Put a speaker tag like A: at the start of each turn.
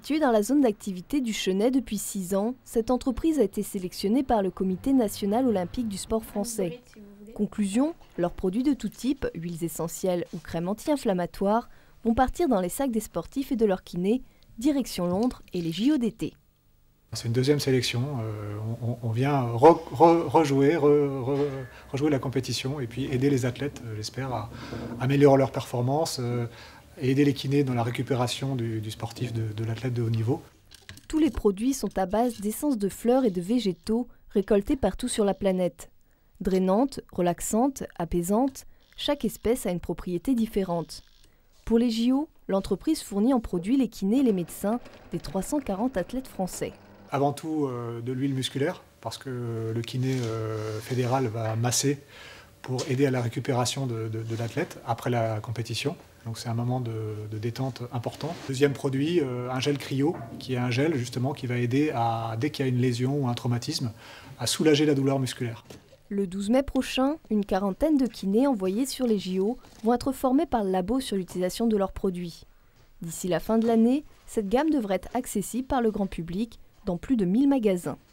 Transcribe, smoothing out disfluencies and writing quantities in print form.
A: Située dans la zone d'activité du Chenay depuis 6 ans, cette entreprise a été sélectionnée par le Comité national olympique du sport français. Conclusion, leurs produits de tout type, huiles essentielles ou crèmes anti-inflammatoires, vont partir dans les sacs des sportifs et de leurs kinés, direction Londres et les JO d'été.
B: C'est une deuxième sélection, on vient rejouer la compétition et puis aider les athlètes, j'espère, à améliorer leurs performances et aider les kinés dans la récupération du sportif, de l'athlète de haut niveau.
A: Tous les produits sont à base d'essences de fleurs et de végétaux récoltés partout sur la planète. Drainantes, relaxantes, apaisantes, chaque espèce a une propriété différente. Pour les JO, l'entreprise fournit en produits les kinés et les médecins des 340 athlètes français.
B: Avant tout de l'huile musculaire, parce que le kiné fédéral va masser pour aider à la récupération de l'athlète après la compétition. Donc c'est un moment de détente important. Deuxième produit, un gel cryo, qui est un gel justement qui va aider, dès qu'il y a une lésion ou un traumatisme, à soulager la douleur musculaire.
A: Le 12 mai prochain, une quarantaine de kinés envoyés sur les JO vont être formés par le labo sur l'utilisation de leurs produits. D'ici la fin de l'année, cette gamme devrait être accessible par le grand public dans plus de 1000 magasins.